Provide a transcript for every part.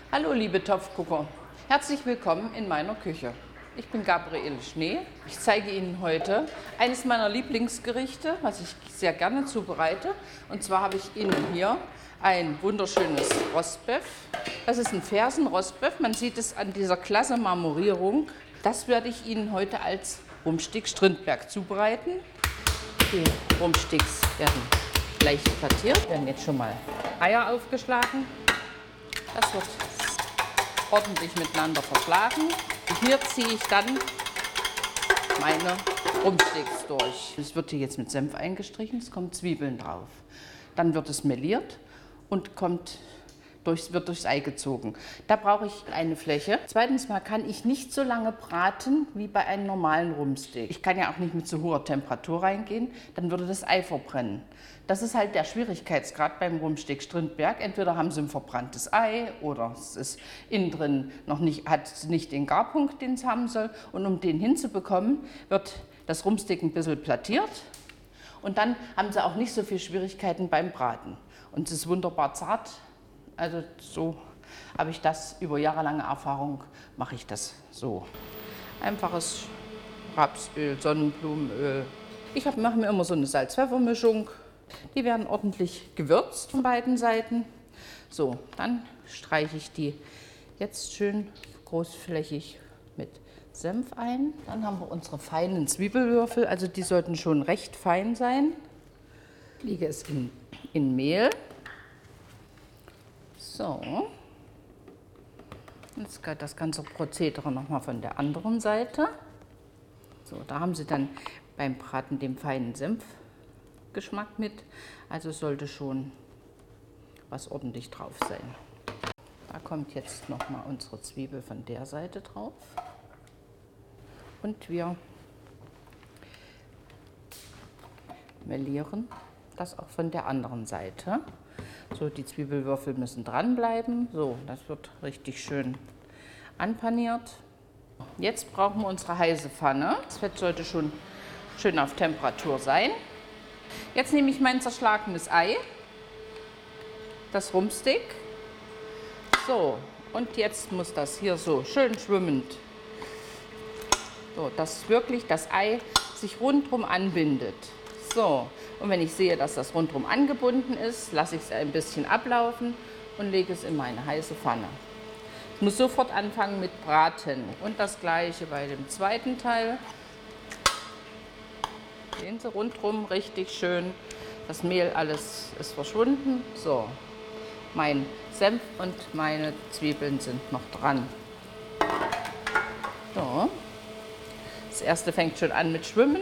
Hallo liebe Topfgucker, herzlich willkommen in meiner Küche. Ich bin Gabriele Schnee. Ich zeige Ihnen heute eines meiner Lieblingsgerichte, was ich sehr gerne zubereite. Und zwar habe ich Ihnen hier ein wunderschönes Rostbeef. Das ist ein Fersen-Rostbeef, man sieht es an dieser klasse Marmorierung. Das werde ich Ihnen heute als Rumpsteak Strindberg zubereiten. Die Rumpsteaks werden leicht flattiert, werden jetzt schon mal Eier aufgeschlagen. Das wird ordentlich miteinander verschlagen. Und hier ziehe ich dann meine Rumpsteaks durch. Es wird hier jetzt mit Senf eingestrichen, es kommen Zwiebeln drauf. Dann wird es meliert und wird durchs Ei gezogen. Da brauche ich eine Fläche. Zweitens mal kann ich nicht so lange braten wie bei einem normalen Rumpsteak. Ich kann ja auch nicht mit so hoher Temperatur reingehen, dann würde das Ei verbrennen. Das ist halt der Schwierigkeitsgrad beim Rumpsteak Strindberg. Entweder haben Sie ein verbranntes Ei oder es ist innen drin hat nicht den Garpunkt, den es haben soll. Und um den hinzubekommen, wird das Rumpsteak ein bisschen plattiert. Und dann haben Sie auch nicht so viele Schwierigkeiten beim Braten. Und es ist wunderbar zart. Also so habe ich das über jahrelange Erfahrung, mache ich das so. Einfaches Rapsöl, Sonnenblumenöl. Ich mache mir immer so eine Salz-Pfeffer-Mischung. Die werden ordentlich gewürzt von beiden Seiten. So, dann streiche ich die jetzt schön großflächig mit Senf ein. Dann haben wir unsere feinen Zwiebelwürfel, also die sollten schon recht fein sein. Ich lege es in Mehl. So, jetzt geht das ganze Prozedere nochmal von der anderen Seite. So, da haben Sie dann beim Braten den feinen Senfgeschmack mit. Also sollte schon was ordentlich drauf sein. Da kommt jetzt nochmal unsere Zwiebel von der Seite drauf. Und wir melieren das auch von der anderen Seite. So, die Zwiebelwürfel müssen dranbleiben. So, das wird richtig schön anpaniert. Jetzt brauchen wir unsere heiße Pfanne. Das Fett sollte schon schön auf Temperatur sein. Jetzt nehme ich mein zerschlagenes Ei, das Rumpsteak. So, und jetzt muss das hier so schön schwimmend, so, dass wirklich das Ei sich rundherum anbindet. So. Und wenn ich sehe, dass das rundherum angebunden ist, lasse ich es ein bisschen ablaufen und lege es in meine heiße Pfanne. Ich muss sofort anfangen mit Braten. Und das gleiche bei dem zweiten Teil. Sehen Sie, rundherum richtig schön. Das Mehl alles ist verschwunden. So, mein Senf und meine Zwiebeln sind noch dran. So. Das erste fängt schon an mit Schwimmen.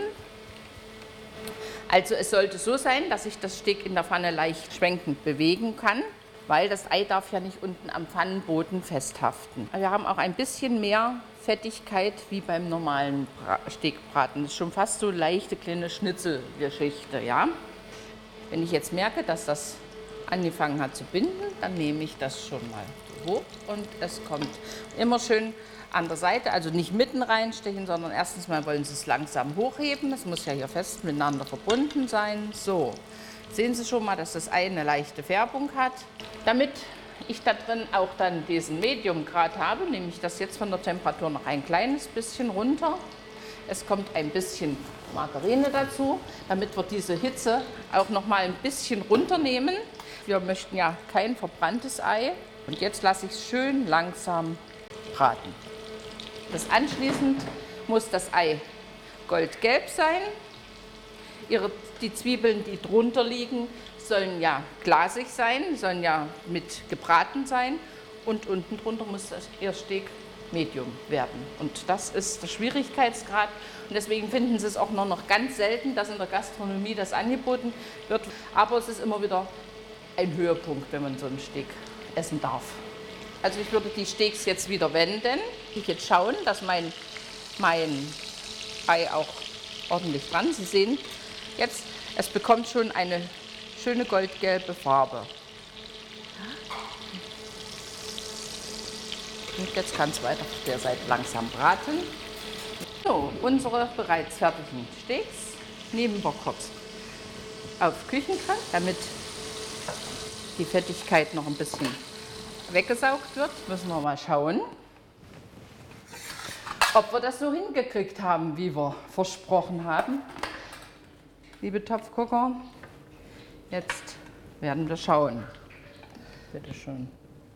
Also es sollte so sein, dass ich das Steak in der Pfanne leicht schwenkend bewegen kann, weil das Ei darf ja nicht unten am Pfannenboden festhaften. Wir haben auch ein bisschen mehr Fettigkeit wie beim normalen Steakbraten. Das ist schon fast so leichte kleine Schnitzelgeschichte, ja. Wenn ich jetzt merke, dass das angefangen hat zu binden, dann nehme ich das schon mal hoch und es kommt immer schön an der Seite, also nicht mitten reinstechen, sondern erstens mal wollen Sie es langsam hochheben. Es muss ja hier fest miteinander verbunden sein. So, sehen Sie schon mal, dass das Ei eine leichte Färbung hat. Damit ich da drin auch dann diesen Mediumgrad habe, nehme ich das jetzt von der Temperatur noch ein kleines bisschen runter. Es kommt ein bisschen Margarine dazu, damit wir diese Hitze auch noch mal ein bisschen runternehmen. Wir möchten ja kein verbranntes Ei. Und jetzt lasse ich es schön langsam braten. Anschließend muss das Ei goldgelb sein. Die Zwiebeln, die drunter liegen, sollen ja glasig sein, sollen ja mit gebraten sein. Und unten drunter muss Ihr Steak Medium werden. Und das ist der Schwierigkeitsgrad. Und deswegen finden Sie es auch noch ganz selten, dass in der Gastronomie das angeboten wird. Aber es ist immer wieder ein Höhepunkt, wenn man so ein Steak essen darf. Also ich würde die Steaks jetzt wieder wenden. Ich jetzt schauen, dass mein Ei auch ordentlich dran. Sie sehen jetzt, es bekommt schon eine schöne goldgelbe Farbe. Und jetzt kann es weiter auf der Seite langsam braten. So, unsere bereits fertigen Steaks nehmen wir kurz auf Küchenkrank, damit die Fettigkeit noch ein bisschen weggesaugt wird. Müssen wir mal schauen, ob wir das so hingekriegt haben, wie wir versprochen haben. Liebe Topfgucker, jetzt werden wir schauen. Bitte schön.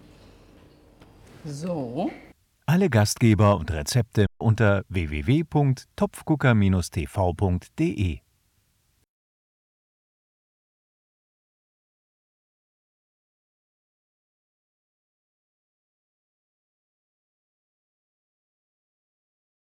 So. Alle Gastgeber und Rezepte unter www.topfgucker-tv.de